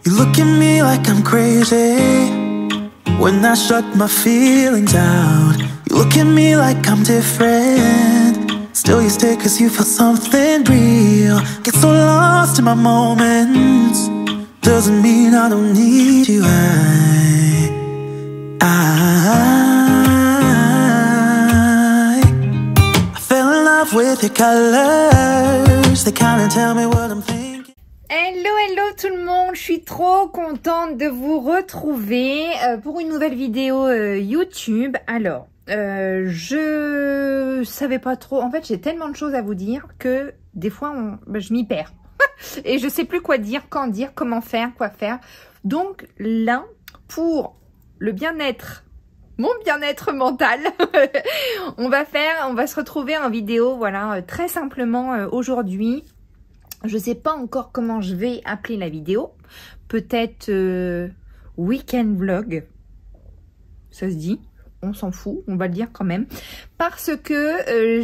You look at me like I'm crazy when I shut my feelings out. You look at me like I'm different, still you stay cause you feel something real. Get so lost in my moments, doesn't mean I don't need you. I fell in love with your colors, they kinda tell me what I'm thinking. Hello, hello tout le monde, je suis trop contente de vous retrouver pour une nouvelle vidéo YouTube. Alors, je savais pas trop, en fait j'ai tellement de choses à vous dire que des fois je m'y perds. Et je sais plus quoi dire, quand dire, comment faire, quoi faire. Donc là, pour le bien-être, mon bien-être mental, on va se retrouver en vidéo, voilà, très simplement aujourd'hui. Je sais pas encore comment je vais appeler la vidéo. Peut-être week-end vlog. Ça se dit. On s'en fout. On va le dire quand même. Parce que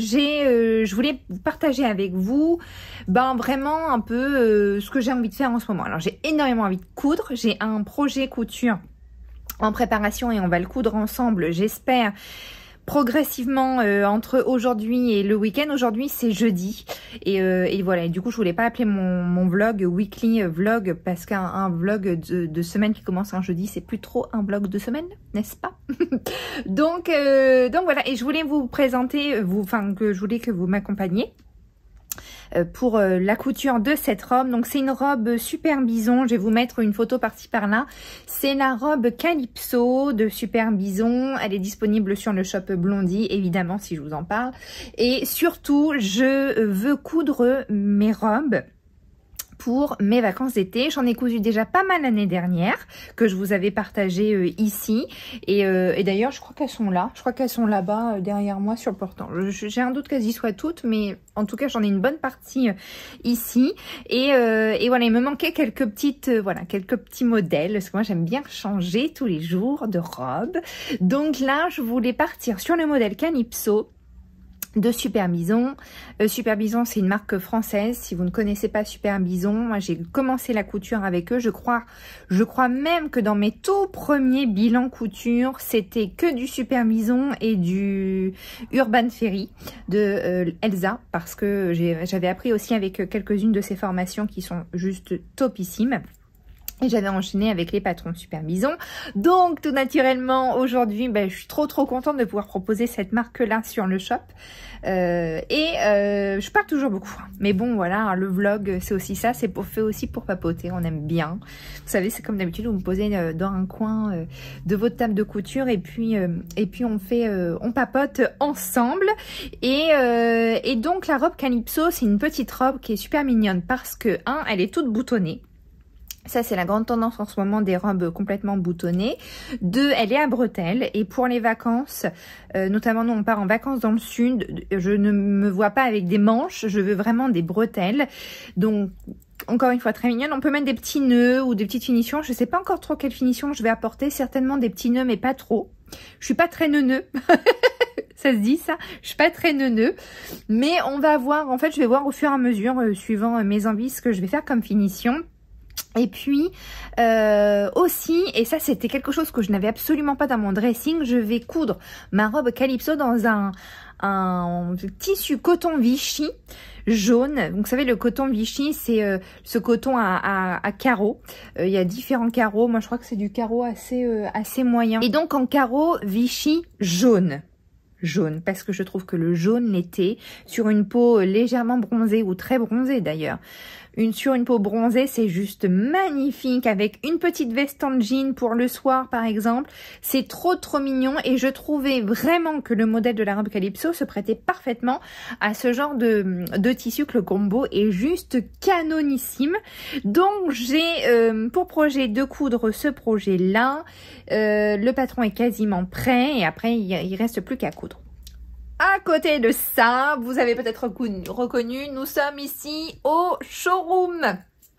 je voulais partager avec vous vraiment un peu ce que j'ai envie de faire en ce moment. Alors j'ai énormément envie de coudre. J'ai un projet couture en préparation et on va le coudre ensemble, j'espère. Progressivement entre aujourd'hui et le week-end. Aujourd'hui c'est jeudi et voilà, et du coup je voulais pas appeler mon vlog weekly vlog parce qu'un vlog de semaine qui commence un jeudi c'est plus trop un vlog de semaine, n'est-ce pas? donc voilà, et je voulais vous présenter, je voulais que vous m'accompagniez pour la couture de cette robe. Donc c'est une robe Super Bison, je vais vous mettre une photo par-ci par-là. C'est la robe Calypso de Super Bison, elle est disponible sur le shop Blondie évidemment si je vous en parle. Et surtout je veux coudre mes robes pour mes vacances d'été. J'en ai cousu déjà pas mal l'année dernière, que je vous avais partagé ici. Et d'ailleurs, je crois qu'elles sont là. Je crois qu'elles sont là-bas, derrière moi, sur le portant. J'ai un doute qu'elles y soient toutes, mais en tout cas, j'en ai une bonne partie ici. Et voilà, il me manquait quelques petites, quelques petits modèles, parce que moi, j'aime bien changer tous les jours de robe. Donc là, je voulais partir sur le modèle Calypso de Super Bison. Super Bison, c'est une marque française. Si vous ne connaissez pas Super Bison, moi j'ai commencé la couture avec eux. Je crois même que dans mes tout premiers bilans couture, c'était que du Super Bison et du Urban Ferry de Elsa, parce que j'avais appris aussi avec quelques-unes de ces formations qui sont juste topissimes. Et j'avais enchaîné avec les patrons Super Bison. Donc tout naturellement aujourd'hui, je suis trop contente de pouvoir proposer cette marque-là sur le shop. Je parle toujours beaucoup. Mais bon voilà, le vlog c'est aussi ça, c'est fait aussi pour papoter, on aime bien. Vous savez, c'est comme d'habitude, vous me posez dans un coin de votre table de couture et puis on papote ensemble. Et donc la robe Calypso, c'est une petite robe qui est super mignonne parce que elle est toute boutonnée. Ça, c'est la grande tendance en ce moment des robes complètement boutonnées. 2, elle est à bretelles. Et pour les vacances, notamment nous, on part en vacances dans le sud. Je ne me vois pas avec des manches. Je veux vraiment des bretelles. Donc, encore une fois, très mignonne. On peut mettre des petits nœuds ou des petites finitions. Je ne sais pas encore trop quelle finition je vais apporter. Certainement des petits nœuds, mais pas trop. Je suis pas très neuneu. Ça se dit ça, je suis pas très neuneu, mais on va voir. En fait, je vais voir au fur et à mesure, suivant mes envies, ce que je vais faire comme finition. Et puis aussi, et ça c'était quelque chose que je n'avais absolument pas dans mon dressing, je vais coudre ma robe Calypso dans un tissu coton Vichy jaune. Donc vous savez, le coton Vichy, c'est ce coton à carreaux. Il y a différents carreaux, moi je crois que c'est du carreau assez moyen. Et donc en carreau Vichy jaune, parce que je trouve que le jaune l'été, sur une peau légèrement bronzée ou très bronzée d'ailleurs, sur une peau bronzée, c'est juste magnifique, avec une petite veste en jean pour le soir par exemple. C'est trop mignon et je trouvais vraiment que le modèle de la robe Calypso se prêtait parfaitement à ce genre de tissu, que le combo est juste canonissime. Donc j'ai pour projet de coudre ce projet là. Le patron est quasiment prêt et après il reste plus qu'à coudre. À côté de ça, vous avez peut-être reconnu, nous sommes ici au showroom.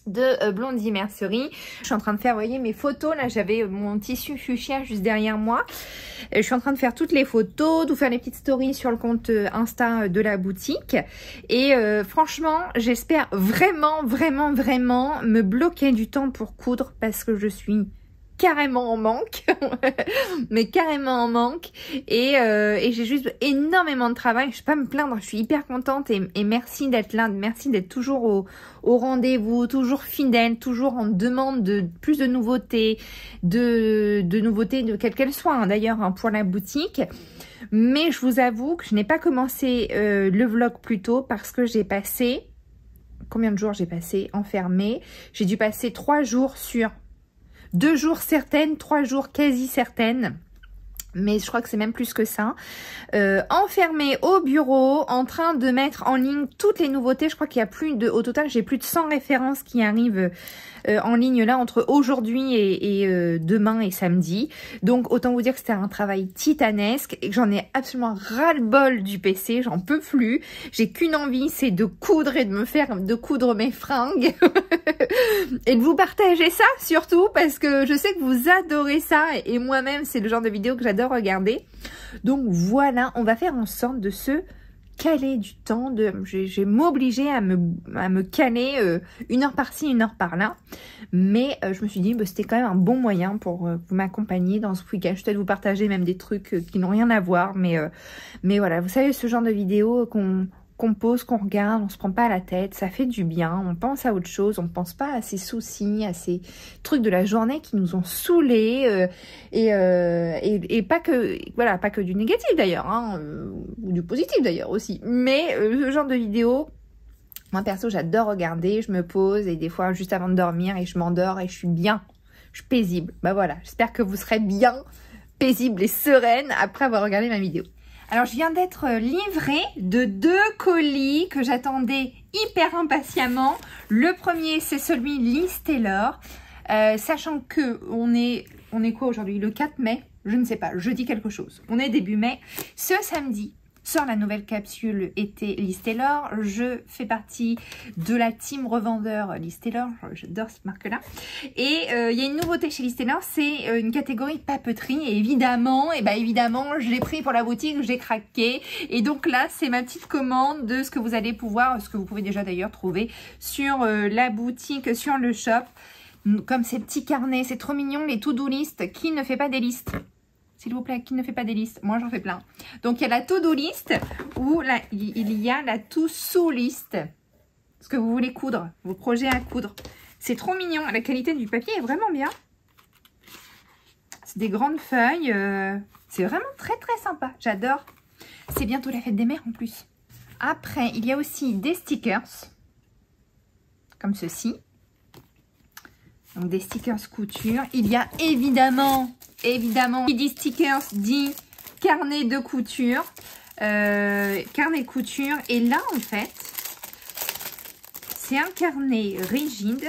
de Blondie Mercerie. Je suis en train de faire, vous voyez, mes photos. Là, j'avais mon tissu fuchsia juste derrière moi. Je suis en train de faire toutes les photos, de faire les petites stories sur le compte Insta de la boutique. Et franchement, j'espère vraiment me bloquer du temps pour coudre parce que je suis carrément en manque, mais carrément en manque, et j'ai juste énormément de travail. Je ne vais pas me plaindre, je suis hyper contente et merci d'être là, merci d'être toujours au rendez-vous, toujours fidèle, toujours en demande de plus de nouveautés, de nouveautés de quelle qu'elle soit, hein, d'ailleurs, hein, pour la boutique. Mais je vous avoue que je n'ai pas commencé le vlog plus tôt parce que j'ai passé, combien de jours j'ai passé enfermée? J'ai dû passer 3 jours sur 2 jours certaines, 3 jours quasi certaines, mais je crois que c'est même plus que ça, enfermée au bureau, en train de mettre en ligne toutes les nouveautés. Je crois qu'il y a au total, j'ai plus de 100 références qui arrivent en ligne là entre aujourd'hui et demain et samedi. Donc autant vous dire que c'était un travail titanesque et que j'en ai absolument ras-le-bol du PC, j'en peux plus. J'ai qu'une envie, c'est de coudre et de coudre mes fringues et de vous partager ça surtout parce que je sais que vous adorez ça et moi-même c'est le genre de vidéo que j'adore regarder. Donc voilà, on va faire en sorte de se caler du temps, je vais m'obliger à me caler 1 heure par-ci, 1 heure par-là, mais je me suis dit c'était quand même un bon moyen pour vous m'accompagner dans ce week-end. Je vais peut-être vous partager même des trucs qui n'ont rien à voir, mais voilà, vous savez, ce genre de vidéo qu'on pose, qu'on regarde, on se prend pas la tête, ça fait du bien, on pense à autre chose, on pense pas à ces soucis, à ces trucs de la journée qui nous ont saoulés, et pas que, voilà, pas que du négatif d'ailleurs, hein, ou du positif d'ailleurs aussi, mais ce genre de vidéo, moi perso j'adore regarder, je me pose et des fois juste avant de dormir et je m'endors et je suis bien, je suis paisible. Bah voilà, j'espère que vous serez bien paisible et sereine après avoir regardé ma vidéo. Alors, je viens d'être livrée de 2 colis que j'attendais hyper impatiemment. Le premier, c'est celui Liz Taylor. Sachant que on est quoi aujourd'hui? Le 4 mai? Je ne sais pas, je dis quelque chose. On est début mai. Ce samedi sort la nouvelle capsule été Liz Taylor. Je fais partie de la team revendeur Liz Taylor. J'adore cette marque-là. Et il y a une nouveauté chez Liz Taylor, c'est une catégorie papeterie. Et évidemment, je l'ai pris pour la boutique, j'ai craqué. Et donc là, c'est ma petite commande de ce que vous allez pouvoir, ce que vous pouvez déjà d'ailleurs trouver sur la boutique, sur le shop. Comme ces petits carnets, c'est trop mignon, les to-do list. Qui ne fait pas des listes? S'il vous plaît, qui ne fait pas des listes? Moi, j'en fais plein. Donc, il y a la to-do list ou il y a la to-so list. Ce que vous voulez coudre, vos projets à coudre. C'est trop mignon. La qualité du papier est vraiment bien. C'est des grandes feuilles. C'est vraiment très sympa. J'adore. C'est bientôt la fête des mères en plus. Après, il y a aussi des stickers. Comme ceci. Donc, des stickers couture. Il y a évidemment, qui dit stickers dit carnet de couture. Carnet de couture. Et là, en fait, c'est un carnet rigide.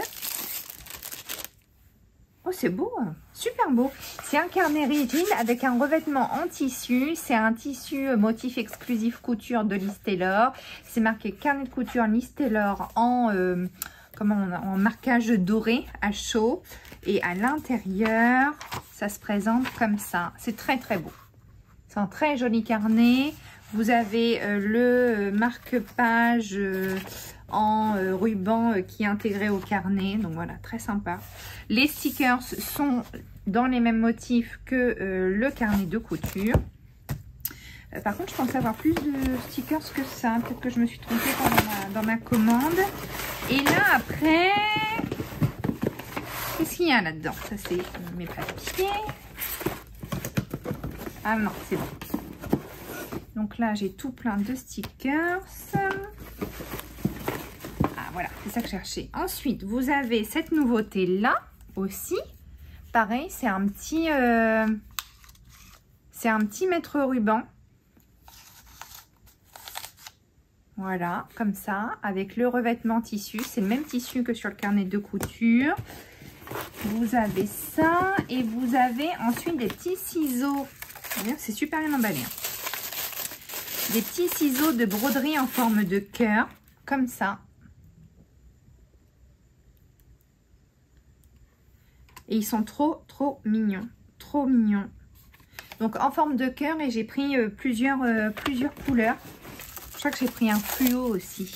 Oh, c'est beau, super beau. C'est un carnet rigide avec un revêtement en tissu. C'est un tissu motif exclusif couture de Liz Taylor. C'est marqué carnet de couture Liz Taylor en marquage doré à chaud. Et à l'intérieur, ça se présente comme ça. C'est très beau. C'est un très joli carnet. Vous avez le marque-page en ruban qui est intégré au carnet. Donc voilà, très sympa. Les stickers sont dans les mêmes motifs que le carnet de couture. Par contre, je pensais avoir plus de stickers que ça. Peut-être que je me suis trompée dans ma commande. Et là, après, qu'est-ce qu'il y a là-dedans? Ça, c'est mes papiers. Ah non, c'est bon. Donc là, j'ai tout plein de stickers. Ah, voilà, c'est ça que je cherchais. Ensuite, vous avez cette nouveauté-là aussi. Pareil, c'est un petit mètre ruban. Voilà, comme ça, avec le revêtement tissu. C'est le même tissu que sur le carnet de couture. Vous avez ça et vous avez ensuite des petits ciseaux. C'est super bien emballé. Des petits ciseaux de broderie en forme de cœur, comme ça. Et ils sont trop mignons. Trop mignons. Donc en forme de cœur et j'ai pris plusieurs couleurs. Je crois que j'ai pris un fluo aussi.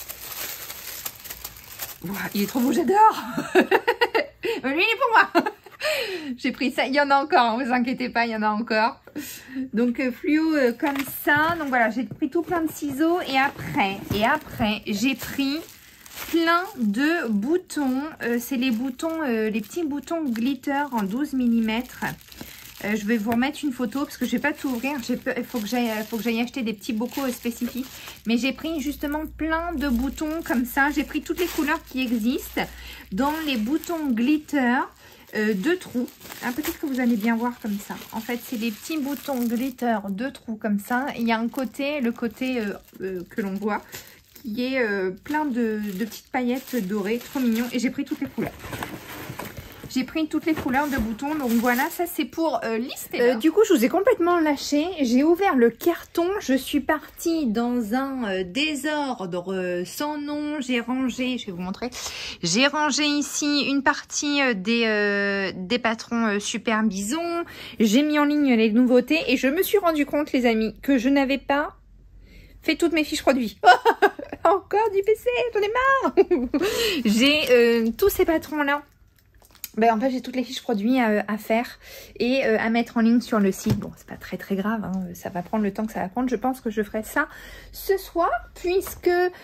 Wow, il est trop beau, j'adore. Lui, il est pour moi. J'ai pris ça, il y en a encore, ne vous inquiétez pas, il y en a encore. Donc fluo comme ça. Donc voilà, j'ai pris tout plein de ciseaux et après j'ai pris plein de boutons. C'est les boutons, les petits boutons glitter en 12 mm. Je vais vous remettre une photo parce que je ne vais pas tout ouvrir. Il faut que j'aille acheter des petits bocaux spécifiques. Mais j'ai pris justement plein de boutons comme ça. J'ai pris toutes les couleurs qui existent dans les boutons glitter. 2 trous. Ah, peut-être que vous allez bien voir comme ça. En fait, c'est des petits boutons glitter, 2 trous comme ça. Il y a un côté, le côté que l'on voit, qui est plein de petites paillettes dorées, trop mignon. Et j'ai pris toutes les couleurs. J'ai pris toutes les couleurs de boutons. Donc voilà, ça c'est pour lister. Du coup, je vous ai complètement lâché. J'ai ouvert le carton. Je suis partie dans un désordre sans nom. J'ai rangé, je vais vous montrer. J'ai rangé ici une partie des patrons Super Bison. J'ai mis en ligne les nouveautés. Et je me suis rendu compte, les amis, que je n'avais pas fait toutes mes fiches produits. Encore du PC, j'en ai marre. J'ai tous ces patrons-là. Ben, en fait, j'ai toutes les fiches produits à faire et à mettre en ligne sur le site. Bon, c'est pas très grave, hein. Ça va prendre le temps que ça va prendre. Je pense que je ferai ça ce soir puisque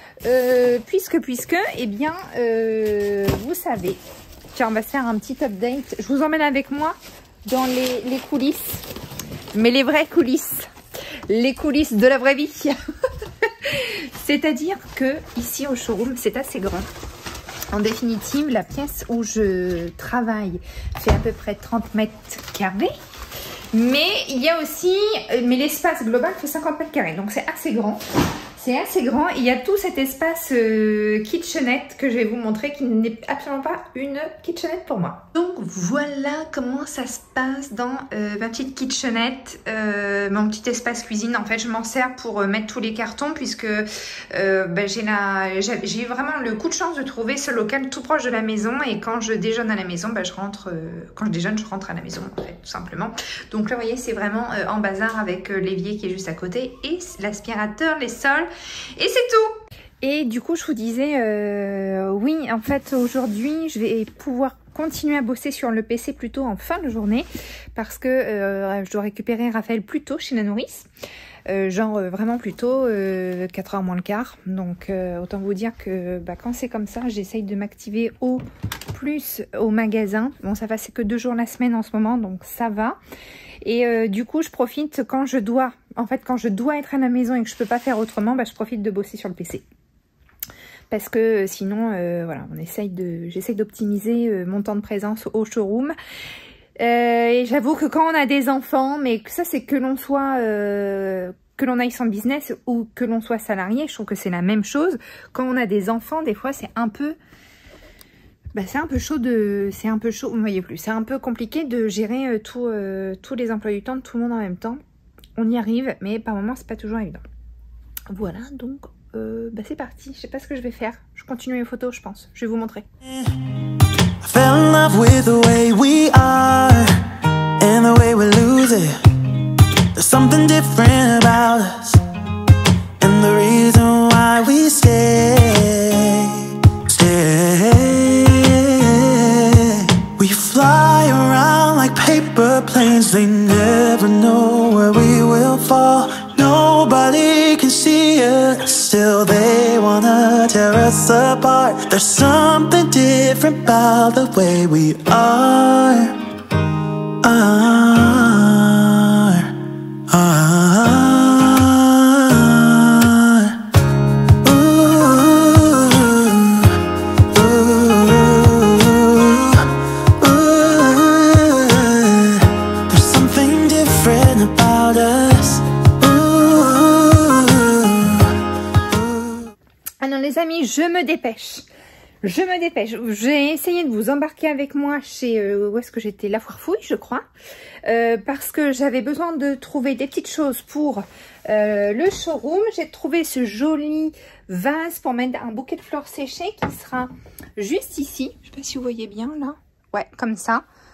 eh bien, vous savez. Tiens, on va se faire un petit update. Je vous emmène avec moi dans les coulisses, mais les vraies coulisses. Les coulisses de la vraie vie. C'est-à-dire que ici au showroom, c'est assez grand. En définitive, la pièce où je travaille fait à peu près 30 mètres carrés. Mais il y a aussi, mais l'espace global fait 50 mètres carrés. Donc c'est assez grand. C'est assez grand. Il y a tout cet espace kitchenette que je vais vous montrer qui n'est absolument pas une kitchenette pour moi. Donc voilà comment ça se passe dans ma petite kitchenette, mon petit espace cuisine. En fait, je m'en sers pour mettre tous les cartons puisque j'ai vraiment le coup de chance de trouver ce local tout proche de la maison. Et quand je déjeune à la maison, je rentre à la maison en fait, tout simplement. Donc là, vous voyez, c'est vraiment en bazar avec l'évier qui est juste à côté et l'aspirateur, les sols. Et c'est tout. Et du coup, je vous disais, oui, en fait, aujourd'hui, je vais pouvoir continuer à bosser sur le PC plutôt en fin de journée parce que je dois récupérer Raphaël plus tôt chez la nourrice. Vraiment plus tôt, 4h moins le quart. Donc, autant vous dire que quand c'est comme ça, j'essaye de m'activer au plus au magasin. Bon, ça va, c'est que 2 jours la semaine en ce moment, donc ça va. Et du coup, je profite quand je dois être à la maison et que je peux pas faire autrement, je profite de bosser sur le PC. Parce que sinon, voilà, j'essaye d'optimiser mon temps de présence au showroom. Et j'avoue que quand on a des enfants, mais ça c'est que l'on soit, que l'on aille sans business ou que l'on soit salarié, je trouve que c'est la même chose. Quand on a des enfants, des fois c'est un peu... c'est un peu chaud, vous voyez plus, c'est un peu compliqué de gérer tous les emplois du temps de tout le monde en même temps. On y arrive, mais par moments, c'est pas toujours évident. Voilà, donc c'est parti. Je sais pas ce que je vais faire. Je continue les photos, je pense. Je vais vous montrer. I fell in love with the way we are and the way we lose it. There's something different about us and the reason why we stay. We fly around like paper planes. They never know where we will fall. Nobody can see us. Still they wanna tear us apart. There's something different about the way we are. Les amis, je me dépêche. J'ai essayé de vous embarquer avec moi chez, où est-ce que j'étais, La Foire Fouille, je crois, parce que j'avais besoin de trouver des petites choses pour le showroom. J'ai trouvé ce joli vase pour mettre un bouquet de fleurs séchées qui sera juste ici. Je sais pas si vous voyez bien là. Ouais, comme ça.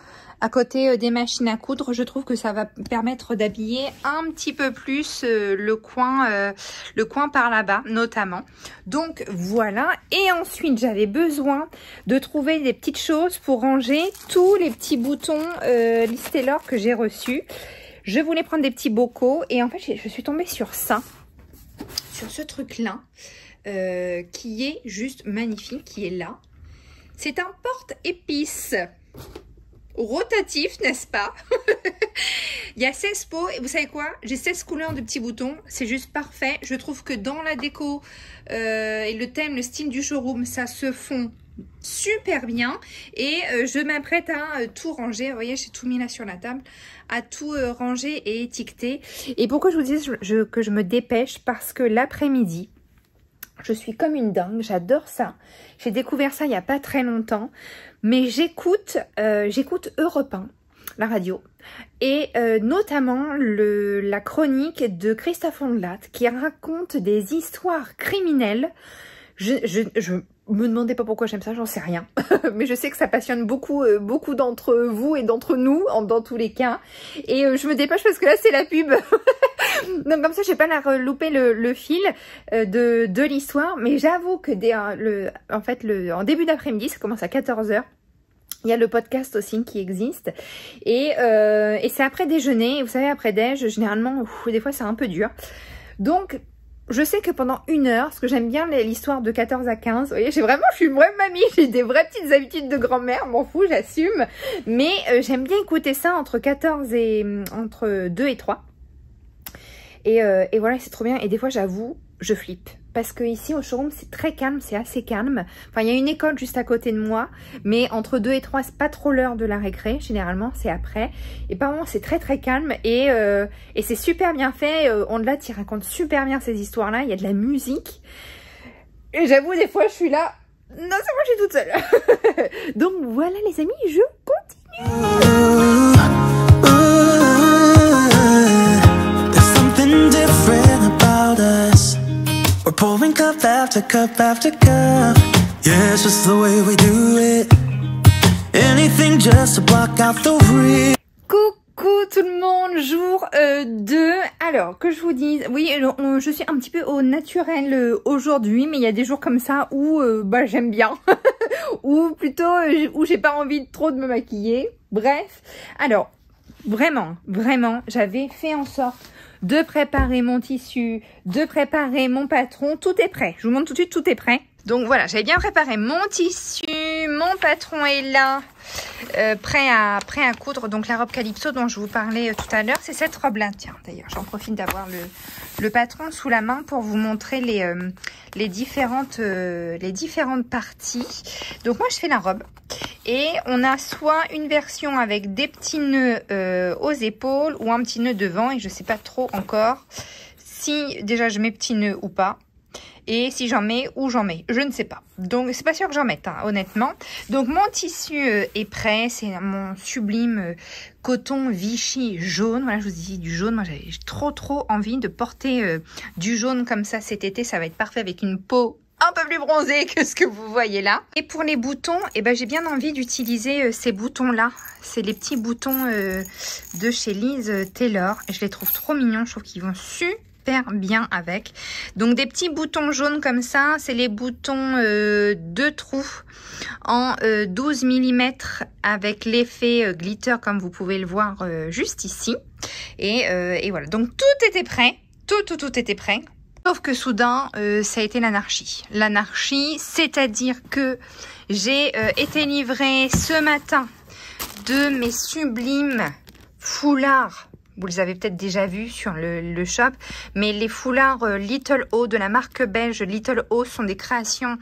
à côté des machines à coudre. Je trouve que ça va permettre d'habiller un petit peu plus le coin par là-bas notamment. Donc voilà. Et ensuite j'avais besoin de trouver des petites choses pour ranger tous les petits boutons Liz Taylor que j'ai reçus. Je voulais prendre des petits bocaux et en fait je suis tombée sur ça, sur ce truc-là qui est juste magnifique, qui est là. C'est un porte-épices rotatif, n'est-ce pas? Il y a 16 pots et vous savez quoi? J'ai 16 couleurs de petits boutons, c'est juste parfait. Je trouve que dans la déco et le thème, le style du showroom, ça se fond super bien. Et je m'apprête à tout ranger. Vous voyez, j'ai tout mis là sur la table, à tout ranger et étiqueter. Et pourquoi je vous dis que je me dépêche? Parce que l'après-midi, je suis comme une dingue, j'adore ça. J'ai découvert ça il n'y a pas très longtemps. Mais j'écoute Europe 1, la radio. Et notamment la chronique de Christophe Ondelat qui raconte des histoires criminelles. Je me demandez pas pourquoi j'aime ça, j'en sais rien. Mais je sais que ça passionne beaucoup d'entre vous et d'entre nous, dans tous les cas. Et je me dépêche parce que là, c'est la pub. Donc comme ça, je vais pas louper le fil de l'histoire. Mais j'avoue que en début d'après-midi, ça commence à 14 h. Il y a le podcast aussi qui existe. Et c'est après déjeuner. Et vous savez, après déj, généralement, des fois, c'est un peu dur. Donc, je sais que pendant 1 heure, parce que j'aime bien l'histoire de 14 à 15, vous voyez, je suis une vraie mamie, j'ai des vraies petites habitudes de grand-mère, m'en fous, j'assume. Mais j'aime bien écouter ça entre 2 et 3. Et voilà, c'est trop bien. Et des fois, j'avoue, je flippe. Parce que ici au showroom, c'est très calme, c'est assez calme. Enfin, il y a une école juste à côté de moi. Mais entre 2 et 3, c'est pas trop l'heure de la récré. Généralement, c'est après. Et par moments, c'est très très calme. Et c'est super bien fait. Ondelat, il raconte super bien ces histoires-là. Il y a de la musique. Et j'avoue, des fois, je suis là. Non, c'est moi, je suis toute seule. Donc voilà les amis, je continue. We're pouring cup after cup after cup. Yeah, it's just the way we do it. Anything just to block out the real. Coucou tout le monde, jour 2. Alors, que je vous dise, oui, je suis un petit peu au naturel aujourd'hui, mais il y a des jours comme ça où j'aime bien. Ou plutôt où j'ai pas envie trop de me maquiller. Bref, alors, vraiment, j'avais fait en sorte de préparer mon tissu, de préparer mon patron. Tout est prêt. Je vous montre tout de suite, tout est prêt. Donc voilà, j'avais bien préparé mon tissu. Mon patron est là, prêt à coudre. Donc la robe Calypso dont je vous parlais tout à l'heure, c'est cette robe-là. Tiens, d'ailleurs, j'en profite d'avoir le patron sous la main pour vous montrer les différentes parties. Donc moi, je fais la robe. Et on a soit une version avec des petits nœuds aux épaules ou un petit nœud devant. Et je ne sais pas trop encore si déjà je mets petits nœuds ou pas. Et si j'en mets ou j'en mets, je ne sais pas. Donc c'est pas sûr que j'en mette, hein, honnêtement. Donc mon tissu est prêt. C'est mon sublime coton Vichy jaune. Voilà, je vous dis du jaune. Moi j'avais trop envie de porter du jaune comme ça cet été. Ça va être parfait avec une peau un peu plus bronzé que ce que vous voyez là. Et pour les boutons, j'ai bien envie d'utiliser ces boutons-là. C'est les petits boutons de chez Liz Taylor. Et je les trouve trop mignons. Je trouve qu'ils vont super bien avec. Donc des petits boutons jaunes comme ça. C'est les boutons 2 trous en 12 mm avec l'effet glitter comme vous pouvez le voir juste ici. Et voilà. Donc tout était prêt. Tout était prêt. Sauf que soudain, ça a été l'anarchie. L'anarchie, c'est-à-dire que j'ai été livrée ce matin de mes sublimes foulards. Vous les avez peut-être déjà vus sur le shop, mais les foulards Little O de la marque belge Little O sont des créations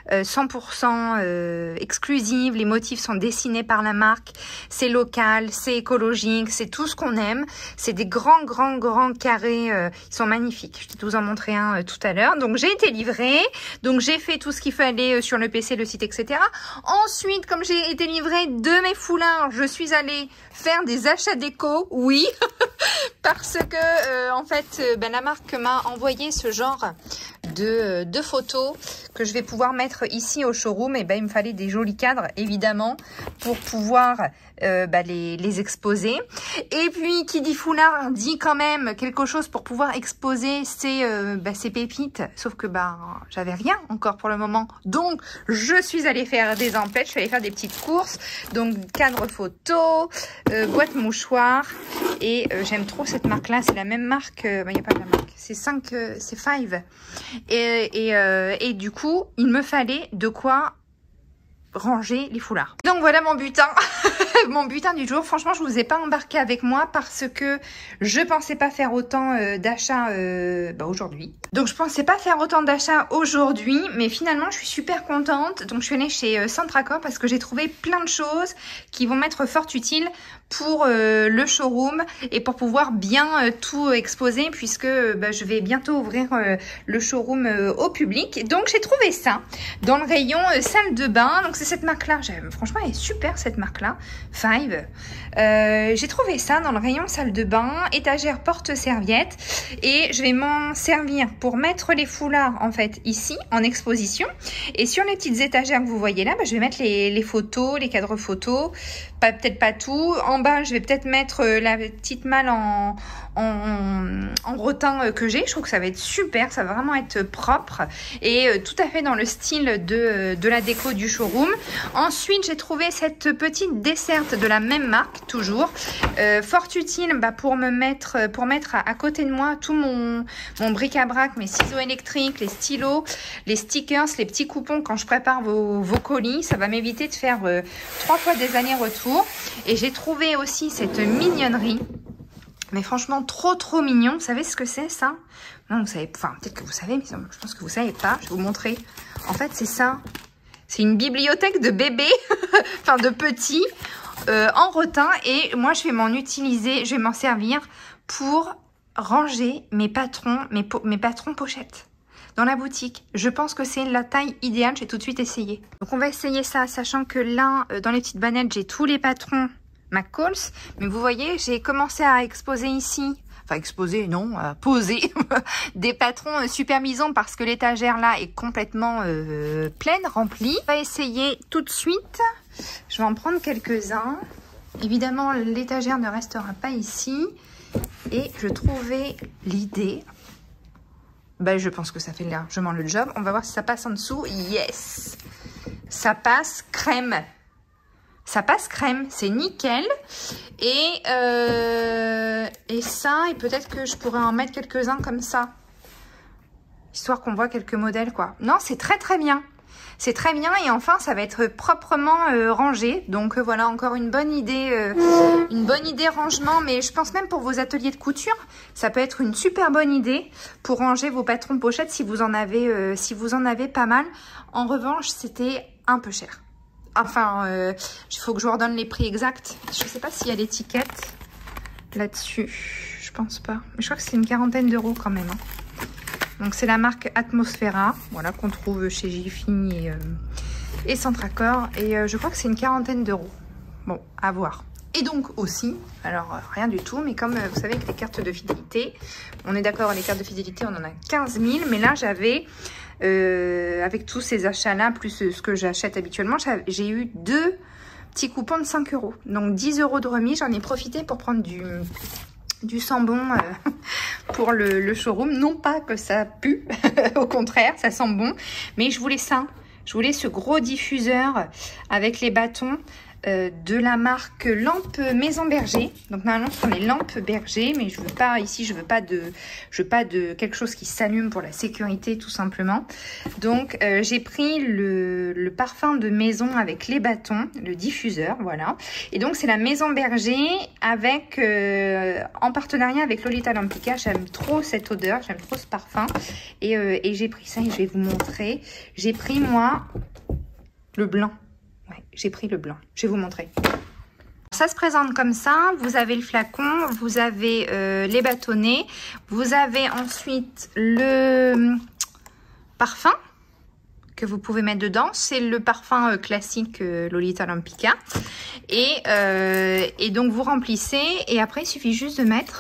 100% exclusives. Les motifs sont dessinés par la marque. C'est local, c'est écologique, c'est tout ce qu'on aime. C'est des grands carrés. Ils sont magnifiques. Je vais vous en montrer un tout à l'heure. Donc j'ai été livrée. Donc j'ai fait tout ce qu'il fallait sur le PC, le site, etc. Ensuite, comme j'ai été livrée de mes foulards, je suis allée faire des achats déco. Oui. parce que en fait la marque m'a envoyé ce genre de photos que je vais pouvoir mettre ici au showroom. Et il me fallait des jolis cadres évidemment pour pouvoir les exposer. Et puis qui dit foulard dit quand même quelque chose pour pouvoir exposer ces pépites, sauf que j'avais rien encore pour le moment, donc je suis allée faire des emplettes, je suis allée faire des petites courses, donc cadre photo, boîte mouchoir, et j'aime trop cette marque là, c'est la même marque, il n'y a pas de la marque, c'est 5, c'est 5, et du coup il me fallait de quoi ranger les foulards. Donc voilà mon butin, mon butin du jour. Franchement, je vous ai pas embarqué avec moi parce que je pensais pas faire autant d'achats aujourd'hui. Donc je pensais pas faire autant d'achats aujourd'hui, mais finalement je suis super contente. Donc je suis allée chez Centracor parce que j'ai trouvé plein de choses qui vont m'être fort utiles pour le showroom et pour pouvoir bien tout exposer, puisque je vais bientôt ouvrir le showroom au public. Donc j'ai trouvé ça dans le rayon salle de bain. Donc c'est cette marque là, franchement elle est super cette marque là, 5. J'ai trouvé ça dans le rayon salle de bain, étagère porte-serviette, et je vais m'en servir pour mettre les foulards en fait ici en exposition, et sur les petites étagères que vous voyez là, je vais mettre les photos, les cadres photos, peut-être pas tout. En bas je vais peut-être mettre la petite malle en rotin que j'ai. Je trouve que ça va être super, ça va vraiment être propre et tout à fait dans le style de la déco du showroom. Ensuite j'ai trouvé cette petite desserte de la même marque, toujours fort utile pour mettre à côté de moi tout mon bric-à-brac, mes ciseaux électriques, les stylos, les stickers, les petits coupons quand je prépare vos colis. Ça va m'éviter de faire 3 fois des allers-retours. Et j'ai trouvé aussi cette mignonnerie, mais franchement trop mignon. Vous savez ce que c'est ça? Non, vous savez, enfin peut-être que vous savez, mais je pense que vous savez pas. Je vais vous montrer. En fait c'est ça, c'est une bibliothèque de bébés, enfin de petits, en rotin, et moi je vais m'en servir pour ranger mes patrons pochettes dans la boutique. Je pense que c'est la taille idéale. Je vais tout de suite essayer. Donc on va essayer ça, sachant que là dans les petites bannettes j'ai tous les patrons McCalls, mais vous voyez j'ai commencé à exposer ici, enfin exposer non, à poser des patrons super maison, parce que l'étagère là est complètement pleine, remplie. On va essayer tout de suite. Je vais en prendre quelques-uns. Évidemment l'étagère ne restera pas ici, et je trouvais l'idée, je pense que ça fait largement le job. On va voir si ça passe en dessous. Yes, ça passe crème. Ça passe crème, c'est nickel. Et ça, et peut-être que je pourrais en mettre quelques-uns comme ça, histoire qu'on voit quelques modèles quoi. Non, c'est très bien. C'est très bien, et enfin ça va être proprement rangé. Donc voilà, encore une bonne idée rangement. Mais je pense même pour vos ateliers de couture, ça peut être une super bonne idée pour ranger vos patrons pochettes si vous en avez pas mal. En revanche, c'était un peu cher. Enfin, il faut que je vous redonne les prix exacts. Je ne sais pas s'il y a l'étiquette là-dessus. Je pense pas. Mais je crois que c'est une 40aine d'euros quand même. Donc c'est la marque Atmosfera, voilà, qu'on trouve chez Jiffy et Centracor. Et je crois que c'est une 40aine d'euros. Bon, à voir. Et donc aussi, alors rien du tout, mais comme vous savez que les cartes de fidélité, on est d'accord, les cartes de fidélité on en a 15 000, mais là j'avais, avec tous ces achats-là, plus ce que j'achète habituellement, j'ai eu 2 petits coupons de 5 euros. Donc 10 euros de remise, j'en ai profité pour prendre du sambon pour le showroom. Non pas que ça pue, au contraire, ça sent bon, mais je voulais ça. Je voulais ce gros diffuseur avec les bâtons de la marque Lampe Maison Berger. Donc normalement ce sont les lampes Berger, mais je veux pas ici, je veux pas de quelque chose qui s'allume pour la sécurité tout simplement. Donc j'ai pris le parfum de maison avec les bâtons, le diffuseur, voilà. Et donc c'est la Maison Berger avec en partenariat avec Lolita Lampica. J'aime trop cette odeur, j'aime trop ce parfum, et j'ai pris ça et je vais vous montrer. J'ai pris moi le blanc. Ouais, j'ai pris le blanc. Je vais vous montrer. Ça se présente comme ça. Vous avez le flacon, vous avez les bâtonnets, vous avez ensuite le parfum que vous pouvez mettre dedans. C'est le parfum classique Lolita Olympica. Et donc vous remplissez et après il suffit juste de mettre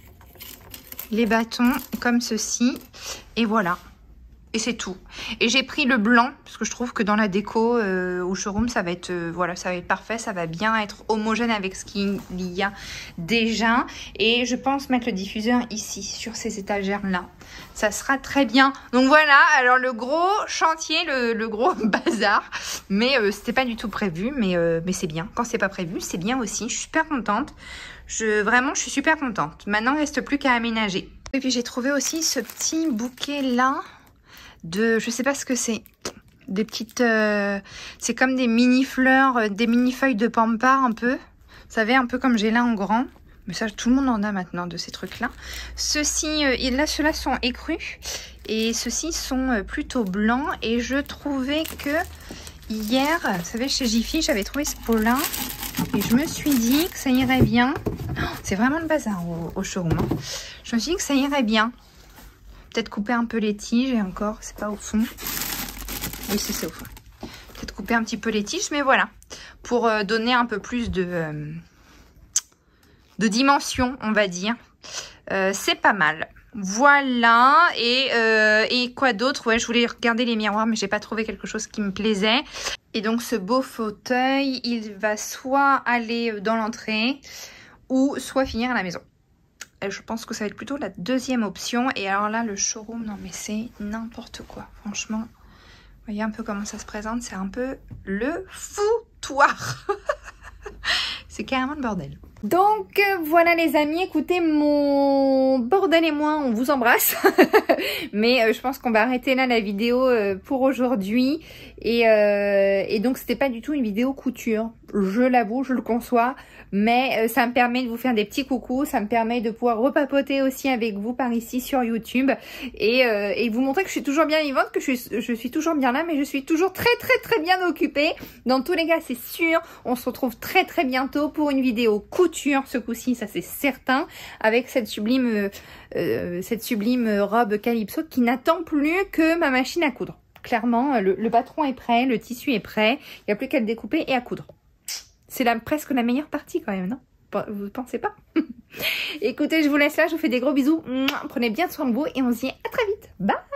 les bâtons comme ceci. Et voilà. Et c'est tout. Et j'ai pris le blanc parce que je trouve que dans la déco au showroom, ça va être voilà, ça va être parfait. Ça va bien être homogène avec ce qu'il y a déjà. Et je pense mettre le diffuseur ici, sur ces étagères-là. Ça sera très bien. Donc voilà, alors le gros chantier, le gros bazar. Mais c'était pas du tout prévu. Mais c'est bien. Quand c'est pas prévu, c'est bien aussi. Je suis super contente. Vraiment, je suis super contente. Maintenant, il ne reste plus qu'à aménager. Et puis j'ai trouvé aussi ce petit bouquet-là. Je sais pas ce que c'est, des petites, c'est comme des mini fleurs, des mini feuilles de pampa un peu, vous savez, un peu comme j'ai là en grand, mais ça tout le monde en a maintenant de ces trucs là. Ceux-ci, là ceux-là sont écrus et ceux-ci sont plutôt blancs et je trouvais que hier, vous savez chez Jiffy j'avais trouvé ce pot là et je me suis dit que ça irait bien, c'est vraiment le bazar au showroom, hein. Je me suis dit que ça irait bien. Peut-être couper un peu les tiges et encore, c'est pas au fond. Oui, c'est au fond. Peut-être couper un petit peu les tiges, mais voilà. Pour donner un peu plus de dimension, on va dire. C'est pas mal. Voilà. Et quoi d'autre? Ouais, je voulais regarder les miroirs, mais j'ai pas trouvé quelque chose qui me plaisait. Et donc, ce beau fauteuil, il va soit aller dans l'entrée ou soit finir à la maison. Je pense que ça va être plutôt la deuxième option. Et alors là, le showroom, non mais c'est n'importe quoi. Franchement, vous voyez un peu comment ça se présente. C'est un peu le foutoir. C'est carrément le bordel. Donc voilà les amis, écoutez, mon bordel et moi, on vous embrasse. Mais je pense qu'on va arrêter là la vidéo pour aujourd'hui. Et donc c'était pas du tout une vidéo couture. Je l'avoue, je le conçois. Mais ça me permet de vous faire des petits coucous. Ça me permet de pouvoir repapoter aussi avec vous par ici sur YouTube. Et vous montrer que je suis toujours bien vivante, que je suis toujours bien là. Mais je suis toujours très bien occupée. Dans tous les cas, c'est sûr. On se retrouve très bientôt pour une vidéo couture. Ce coup-ci, ça c'est certain. Avec cette sublime robe Calypso qui n'attend plus que ma machine à coudre. Clairement, le patron est prêt. Le tissu est prêt. Il n'y a plus qu'à le découper et à coudre. C'est presque la meilleure partie quand même, non? Vous pensez pas? Écoutez, je vous laisse là, je vous fais des gros bisous. Prenez bien soin de vous et on se dit à très vite. Bye!